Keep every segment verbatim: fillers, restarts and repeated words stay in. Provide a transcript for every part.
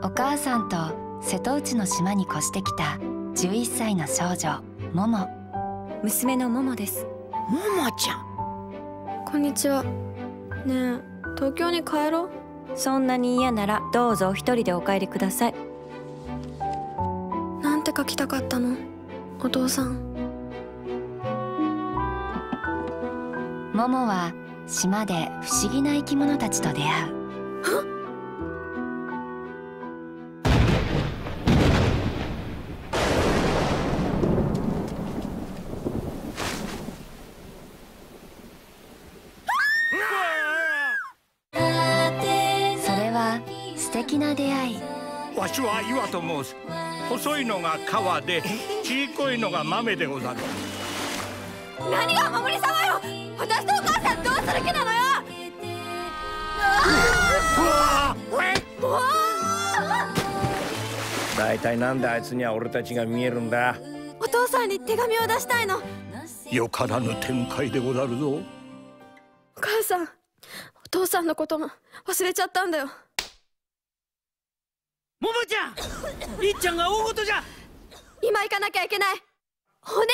お母さんと瀬戸内の島に越してきたじゅういっさいの少女モモ。 娘のモモです。 モモちゃん。 こんにちは。ねえ、東京に帰ろう。 そんなに嫌ならどうぞお一人でお帰りください。 なんて書きたかったの、お父さん。 モモは島で不思議な生き物たちと出会う。それは素敵な出会い。 わしは岩と申す。細いのが川で、ちいこいのが豆でござる。 何がお守り様よ。私とお母さんどうする気なのよ。 だいたいなんであいつには俺たちが見えるんだ。 お父さんに手紙を出したいの。 よからぬ展開でござるぞ。 お母さん、お父さんのことも忘れちゃったんだよ。 モモちゃん、りっちゃんが大事じゃ。 今行かなきゃいけない。お願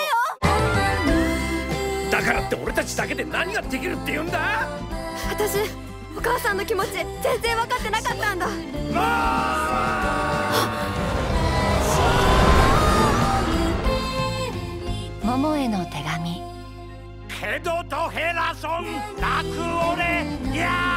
いだよ。 だからって俺たちだけで何ができるって言うんだ。 私、お母さんの気持ち全然分かってなかったんだ。 モモへの手紙。 ヘドとヘラソン、泣く俺やー。